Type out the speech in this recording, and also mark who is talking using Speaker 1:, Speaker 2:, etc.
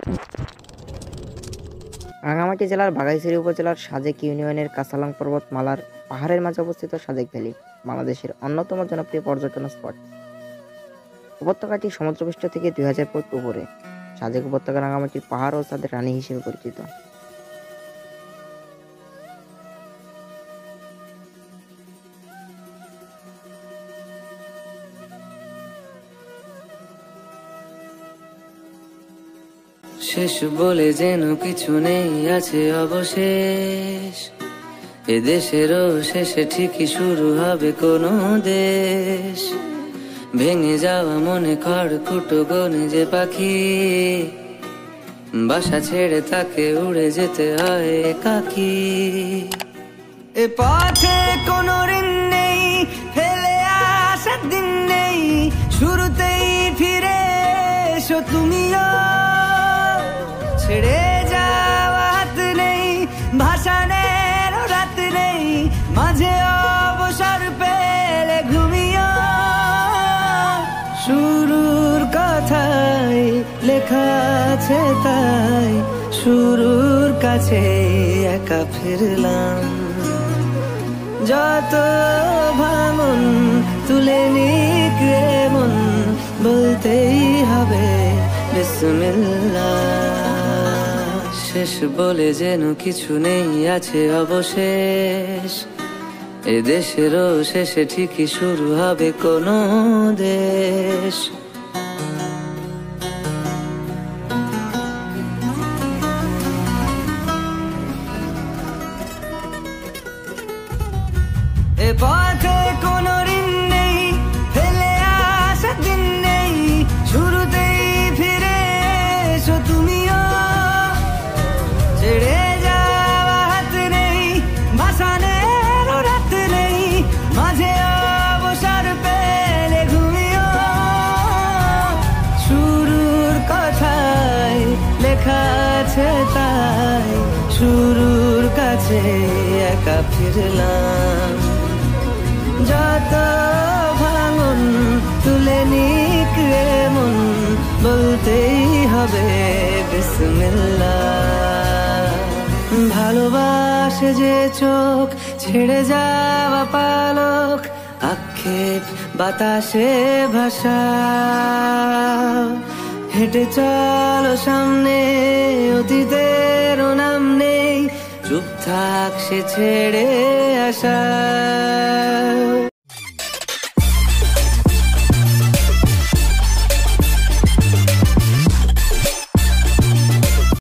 Speaker 1: রাঙামাটি জেলার বাঘাইছড়ি উপজেলার সাজেক ইউনিয়নের কাছালাং পর্বতমালার পাহাড়ের মাঝে অবস্থিত সাজেক ভ্যালি বাংলাদেশের অন্যতম জনপ্রিয় পর্যটন স্পট। উপত্যকাটি সমুদ্রপৃষ্ঠ থেকে 2000 ফুট উপরে। সাজেক উপত্যকা রাঙামাটির পাহাড় ও চাঁদের রানী হিসেবে পরিচিত।
Speaker 2: শেষ বলে যেন কিছু নেই, আছে অবশেষ। এ দেশেরও শেষে ঠিকই শুরু হবে কোনো দেশ। ভেঙে যাওয়া মনে খড়কুটো গনে যে পাখি, বাসা ছেড়ে তাকে উড়ে যেতে হয় একাকী। এ পথে কোনো ঋণ নেই, ফেলে আসার দিন নেই, শুরুতেই ফিরে এসো তুমিও। ছেড়ে যাওয়া হাত নেই, ভাসানের রাত নেই, মাঝে অবসর পেলে ঘুমিও। শুরুর কথাই লেখা আছে তাই শুরুর কাছে একা ফিরলাম। যত ভাঙন তুলে নিক মন, বলতেই হবে বিসমিল্লাহ। শেষ বলে যেন কিছু নেই, আছে অবশেষ। এ দেশেরও শেষে ঠিকই শুরু হবে কোনো দেশ। এ পথে কোনো ঋণ নেই, ফেলে আসার দিন নেই, শুরুতেই ফিরে এসো তুমিও। ছেড়ে যাওয়া হাত নেই, ভাসানের রাত নেই, মাঝে অবসর পেলে ঘুমিও। শুরুর কথাই লেখা আছে তাই শুরুর কাছে একা ফিরলাম। যত ভাঙন তুলে নিক মন, বলতেই হবে বিসমিল্লাহ। ভালোবাসে যে চোখ, ছেড়ে যাওয়া পালক, আক্ষেপ বাতাসে ভাষা। হেঁটে চলো সামনে, অতীতের নাম নেই, চুপ থাক সে ছেড়ে আসা।